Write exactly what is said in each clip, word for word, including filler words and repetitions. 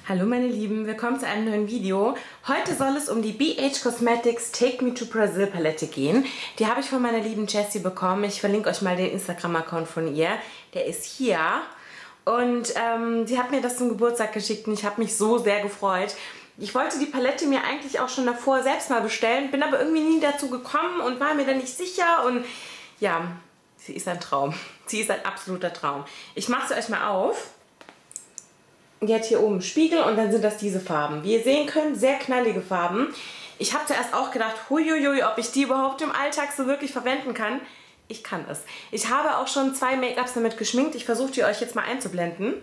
Hallo meine Lieben, willkommen zu einem neuen Video. Heute soll es um die B H Cosmetics Take Me to Brazil Palette gehen. Die habe ich von meiner lieben Jessie bekommen. Ich verlinke euch mal den Instagram-Account von ihr. Der ist hier. Und ähm, sie hat mir das zum Geburtstag geschickt und ich habe mich so sehr gefreut. Ich wollte die Palette mir eigentlich auch schon davor selbst mal bestellen, bin aber irgendwie nie dazu gekommen und war mir da nicht sicher. Und ja, sie ist ein Traum. Sie ist ein absoluter Traum. Ich mache sie euch mal auf. Jetzt hier oben Spiegel und dann sind das diese Farben. Wie ihr sehen könnt, sehr knallige Farben. Ich habe zuerst auch gedacht, huiuiui, ob ich die überhaupt im Alltag so wirklich verwenden kann. Ich kann es. Ich habe auch schon zwei Make-ups damit geschminkt. Ich versuche die euch jetzt mal einzublenden.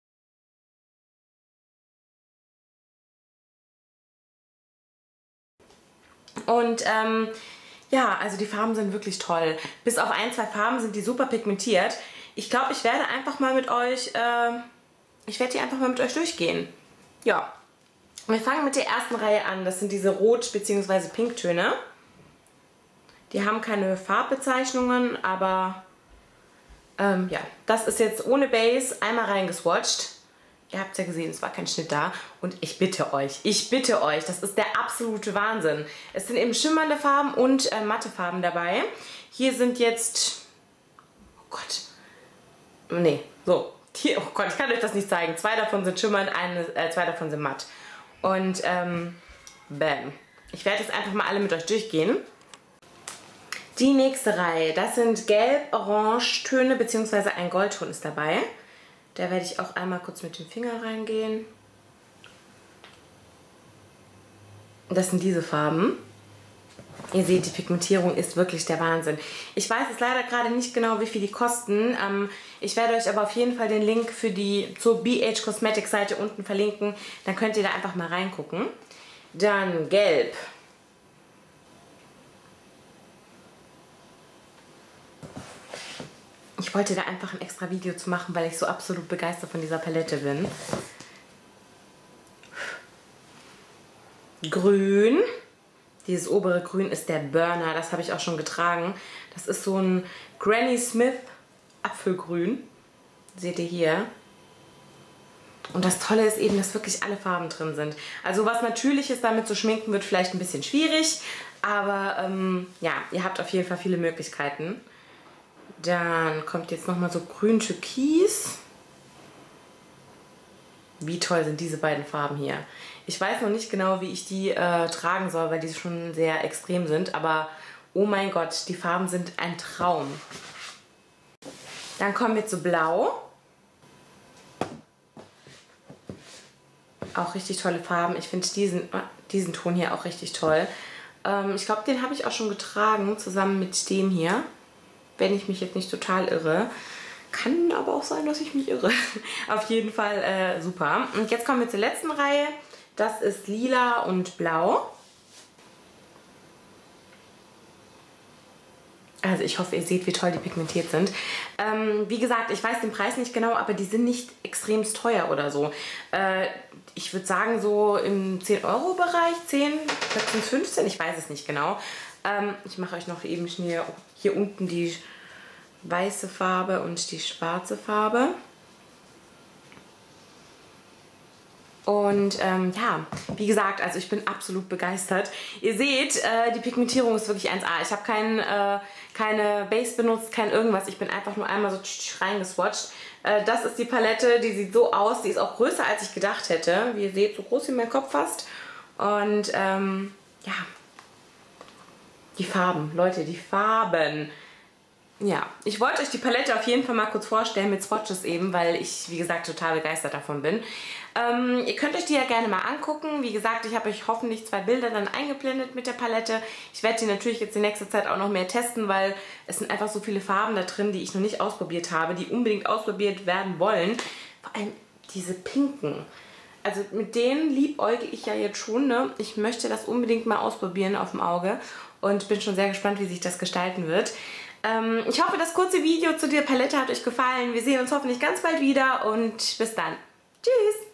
Und ähm, ja, also die Farben sind wirklich toll. Bis auf ein, zwei Farben sind die super pigmentiert. Ich glaube, ich werde einfach mal mit euch... Äh, Ich werde die einfach mal mit euch durchgehen. Ja, wir fangen mit der ersten Reihe an. Das sind diese Rot- bzw. Pinktöne. Die haben keine Farbbezeichnungen, aber ähm, ja, das ist jetzt ohne Base einmal reingeswatcht. Ihr habt es ja gesehen, es war kein Schnitt da. Und ich bitte euch, ich bitte euch, das ist der absolute Wahnsinn. Es sind eben schimmernde Farben und äh, matte Farben dabei. Hier sind jetzt, oh Gott, nee, so. Hier, oh Gott, ich kann euch das nicht zeigen. Zwei davon sind schimmernd, eine, äh, zwei davon sind matt. Und ähm, bam. Ich werde jetzt einfach mal alle mit euch durchgehen. Die nächste Reihe, das sind Gelb-Orange-Töne, beziehungsweise ein Goldton ist dabei. Da werde ich auch einmal kurz mit dem Finger reingehen. Das sind diese Farben. Ihr seht, die Pigmentierung ist wirklich der Wahnsinn. Ich weiß jetzt leider gerade nicht genau, wie viel die kosten. Ähm, ich werde euch aber auf jeden Fall den Link für die zur B H Cosmetics Seite unten verlinken. Dann könnt ihr da einfach mal reingucken. Dann Gelb. Ich wollte da einfach ein extra Video zu machen, weil ich so absolut begeistert von dieser Palette bin. Grün. Dieses obere Grün ist der Burner, das habe ich auch schon getragen. Das ist so ein Granny Smith Apfelgrün. Seht ihr hier. Und das Tolle ist eben, dass wirklich alle Farben drin sind. Also was Natürliches damit zu schminken wird vielleicht ein bisschen schwierig. Aber ähm, ja, ihr habt auf jeden Fall viele Möglichkeiten. Dann kommt jetzt nochmal so grün-türkis. Wie toll sind diese beiden Farben hier. Ich weiß noch nicht genau, wie ich die äh, tragen soll, weil die schon sehr extrem sind. Aber oh mein Gott, die Farben sind ein Traum. Dann kommen wir zu Blau. Auch richtig tolle Farben. Ich finde diesen, diesen Ton hier auch richtig toll. Ähm, ich glaube, den habe ich auch schon getragen, zusammen mit dem hier. Wenn ich mich jetzt nicht total irre. Kann aber auch sein, dass ich mich irre. Auf jeden Fall äh, super. Und jetzt kommen wir zur letzten Reihe. Das ist lila und blau. Also ich hoffe, ihr seht, wie toll die pigmentiert sind. Ähm, wie gesagt, ich weiß den Preis nicht genau, aber die sind nicht extremst teuer oder so. Äh, ich würde sagen so im zehn Euro Bereich, zehn, vierzehn, fünfzehn, ich weiß es nicht genau. Ähm, ich mache euch noch eben schnell hier unten die weiße Farbe und die schwarze Farbe. Und ähm, ja, wie gesagt, also ich bin absolut begeistert. Ihr seht, äh, die Pigmentierung ist wirklich eins A. Ich habe kein, äh, keine Base benutzt, kein irgendwas. Ich bin einfach nur einmal so reingeswatcht. Äh, das ist die Palette, die sieht so aus. Die ist auch größer, als ich gedacht hätte. Wie ihr seht, so groß wie mein Kopf fast. Und ähm, ja, die Farben, Leute, die Farben. Ja, ich wollte euch die Palette auf jeden Fall mal kurz vorstellen mit Swatches eben, weil ich, wie gesagt, total begeistert davon bin. Ähm, ihr könnt euch die ja gerne mal angucken. Wie gesagt, ich habe euch hoffentlich zwei Bilder dann eingeblendet mit der Palette. Ich werde die natürlich jetzt in nächster Zeit auch noch mehr testen, weil es sind einfach so viele Farben da drin, die ich noch nicht ausprobiert habe, die unbedingt ausprobiert werden wollen. Vor allem diese pinken. Also mit denen liebäuge ich ja jetzt schon, ne? Ich möchte das unbedingt mal ausprobieren auf dem Auge und bin schon sehr gespannt, wie sich das gestalten wird. Ähm, ich hoffe, das kurze Video zu der Palette hat euch gefallen. Wir sehen uns hoffentlich ganz bald wieder und bis dann. Tschüss!